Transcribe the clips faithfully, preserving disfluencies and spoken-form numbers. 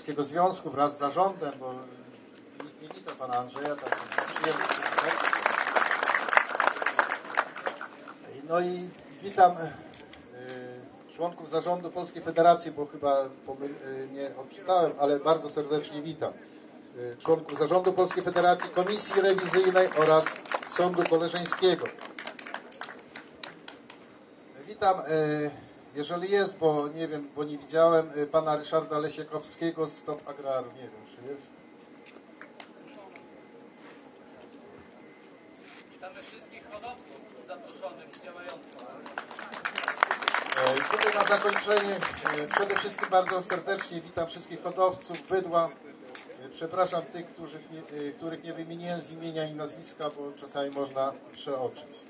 Polskiego Związku wraz z zarządem, bo nikt nie wita pana Andrzeja, tak przyjemnie. No i witam y, członków zarządu Polskiej Federacji, bo chyba y, nie odczytałem, ale bardzo serdecznie witam y, członków zarządu Polskiej Federacji, Komisji Rewizyjnej oraz Sądu Koleżeńskiego. Witam, y, jeżeli jest, bo nie wiem, bo nie widziałem y, pana Ryszarda Lesiakowskiego z Stop Agraru, nie wiem, czy jest. Witamy wszystkich hodowców zaproszonych, działających. Y, tutaj na zakończenie y, przede wszystkim bardzo serdecznie witam wszystkich hodowców bydła. Y, przepraszam tych, których nie, y, których nie wymieniłem z imienia i nazwiska, bo czasami można przeoczyć.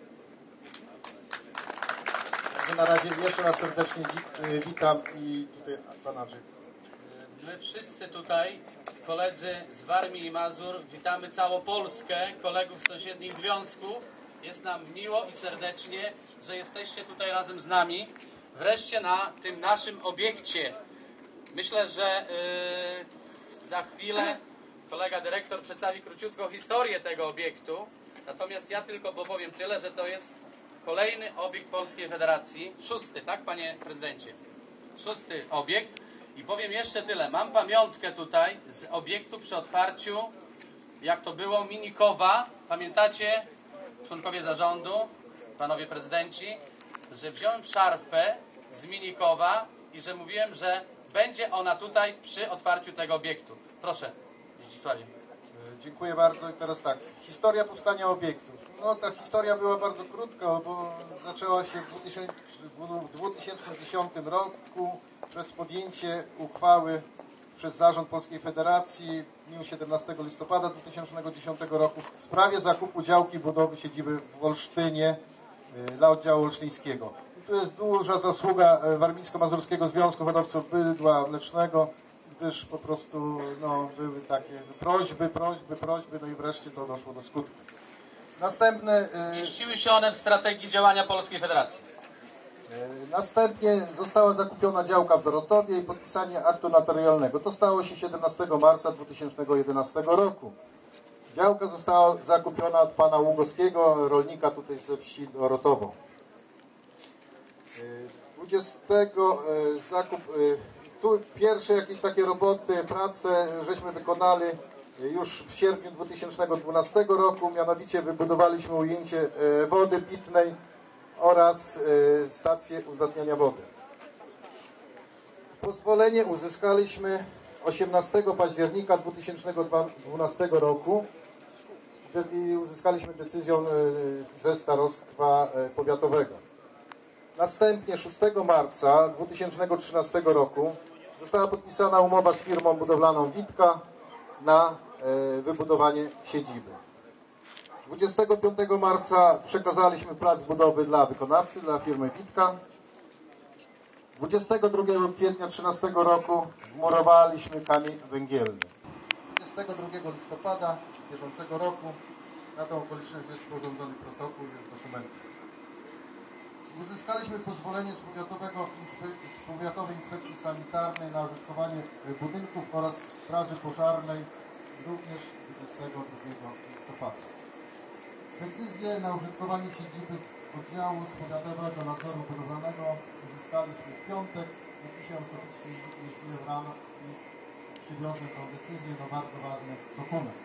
Na razie jeszcze raz serdecznie witam i tutaj pana Andrzej. My wszyscy tutaj, koledzy z Warmii i Mazur, witamy całą Polskę, kolegów z sąsiednich związków. Jest nam miło i serdecznie, że jesteście tutaj razem z nami. Wreszcie na tym naszym obiekcie. Myślę, że yy, za chwilę kolega dyrektor przedstawi króciutko historię tego obiektu. Natomiast ja tylko powiem tyle, że to jest kolejny obiekt Polskiej Federacji. Szósty, tak, panie prezydencie? Szósty obiekt. I powiem jeszcze tyle. Mam pamiątkę tutaj z obiektu przy otwarciu, jak to było, Minikowa. Pamiętacie, członkowie zarządu, panowie prezydenci, że wziąłem szarfę z Minikowa i że mówiłem, że będzie ona tutaj przy otwarciu tego obiektu. Proszę, Zdzisławie. Dziękuję bardzo. I teraz tak, historia powstania obiektu. No ta historia była bardzo krótka, bo zaczęła się w dwa tysiące dziesiątym roku przez podjęcie uchwały przez Zarząd Polskiej Federacji w dniu siedemnastego listopada dwa tysiące dziesiątego roku w sprawie zakupu działki budowy siedziby w Olsztynie dla oddziału olsztyńskiego. I tu jest duża zasługa Warmińsko-Mazurskiego Związku Hodowców Bydła Mlecznego, gdyż po prostu no, były takie prośby, prośby, prośby, no i wreszcie to doszło do skutku. Następne... Mieściły się one w strategii działania Polskiej Federacji. Następnie została zakupiona działka w Dorotowie i podpisanie aktu notarialnego. To stało się siedemnastego marca dwa tysiące jedenastego roku. Działka została zakupiona od pana Ługowskiego, rolnika tutaj ze wsi Dorotowo. dwudziestego zakup... Tu pierwsze jakieś takie roboty, prace żeśmy wykonali już w sierpniu dwa tysiące dwunastego roku, mianowicie wybudowaliśmy ujęcie wody pitnej oraz stację uzdatniania wody. Pozwolenie uzyskaliśmy osiemnastego października dwa tysiące dwunastego roku i uzyskaliśmy decyzją ze starostwa powiatowego. Następnie szóstego marca dwa tysiące trzynastego roku została podpisana umowa z firmą budowlaną Witka na wybudowanie siedziby. dwudziestego piątego marca przekazaliśmy plac budowy dla wykonawcy, dla firmy Witka. dwudziestego drugiego kwietnia dwa tysiące trzynastego roku wmurowaliśmy kamień węgielny. dwudziestego drugiego listopada bieżącego roku na tą okoliczność jest sporządzony protokół, jest dokumentem. Uzyskaliśmy pozwolenie z, powiatowego inspe z Powiatowej Inspekcji Sanitarnej na użytkowanie budynków oraz Straży Pożarnej również dwudziestego drugiego listopada. Decyzję na użytkowanie siedziby z oddziału z Powiatowego Nadzoru Budowlanego uzyskaliśmy w piątek. Ja dzisiaj osobiście jeździłem rano i przywiozłem tę decyzję, no bardzo ważny dokument.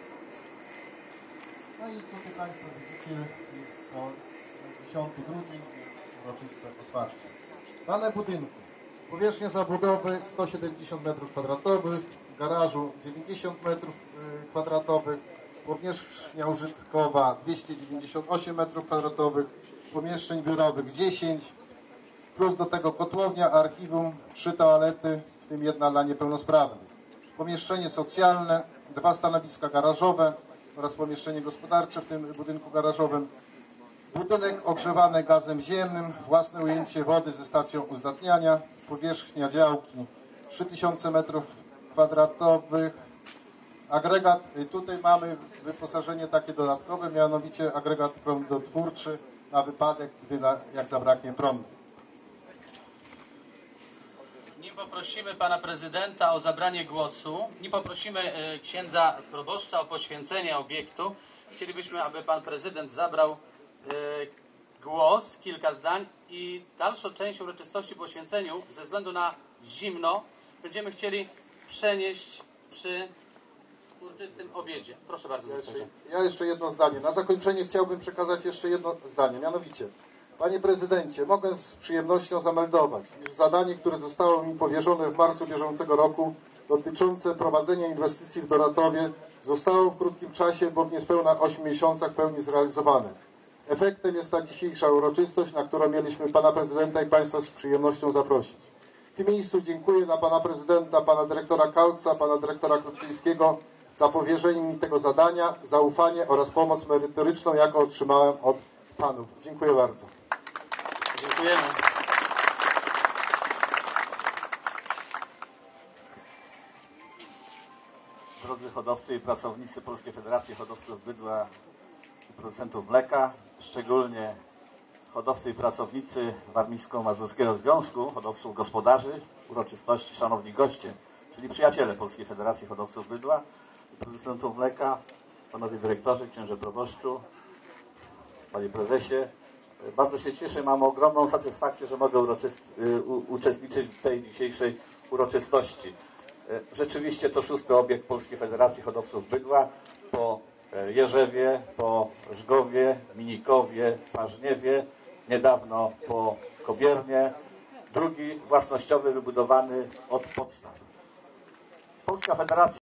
No i tutaj Państwo widzicie, jest to dziesiąty grudzień, uroczyste otwarcie. Dane budynku. Powierzchnia zabudowy sto siedemdziesiąt metrów kwadratowych, garażu dziewięćdziesiąt metrów kwadratowych, powierzchnia użytkowa dwieście dziewięćdziesiąt osiem metrów kwadratowych, pomieszczeń biurowych dziesięć, plus do tego kotłownia, archiwum, trzy toalety, w tym jedna dla niepełnosprawnych. Pomieszczenie socjalne, dwa stanowiska garażowe oraz pomieszczenie gospodarcze w tym budynku garażowym. Budynek ogrzewany gazem ziemnym, własne ujęcie wody ze stacją uzdatniania, powierzchnia działki trzy tysiące metrów kwadratowych, agregat, tutaj mamy wyposażenie takie dodatkowe, mianowicie agregat prądotwórczy na wypadek, gdy na, jak zabraknie prądu. Nie Zanim poprosimy pana prezydenta o zabranie głosu, nim poprosimy e, księdza proboszcza o poświęcenie obiektu, chcielibyśmy, aby pan prezydent zabrał e, głos, kilka zdań i dalszą część uroczystości po poświęceniu, ze względu na zimno, będziemy chcieli przenieść przy uroczystym obiedzie. Proszę bardzo. Ja jeszcze, ja jeszcze jedno zdanie. Na zakończenie chciałbym przekazać jeszcze jedno zdanie, mianowicie. Panie prezydencie, mogę z przyjemnością zameldować, iż zadanie, które zostało mi powierzone w marcu bieżącego roku, dotyczące prowadzenia inwestycji w Doratowie, zostało w krótkim czasie, bo w niespełna ośmiu miesiącach w pełni zrealizowane. Efektem jest ta dzisiejsza uroczystość, na którą mieliśmy pana prezydenta i państwa z przyjemnością zaprosić. W tym miejscu dziękuję dla pana prezydenta, pana dyrektora Kautza, pana dyrektora Kruczyńskiego za powierzenie mi tego zadania, zaufanie oraz pomoc merytoryczną, jaką otrzymałem od panów. Dziękuję bardzo. Dziękujemy. Drodzy hodowcy i pracownicy Polskiej Federacji Hodowców Bydła i Producentów Mleka, szczególnie hodowcy i pracownicy Warmińsko-Mazurskiego Związku Hodowców Gospodarzy, uroczystości, szanowni goście, czyli przyjaciele Polskiej Federacji Hodowców Bydła i Producentów Mleka, panowie dyrektorzy, księże proboszczu, panie prezesie. Bardzo się cieszę, mam ogromną satysfakcję, że mogę uczestniczyć w tej dzisiejszej uroczystości. Rzeczywiście to szósty obiekt Polskiej Federacji Hodowców Bydła po Jerzewie, po Żgowie, Minikowie, Parzniewie, niedawno po Kobiernie, drugi własnościowy wybudowany od podstaw. Polska Federacja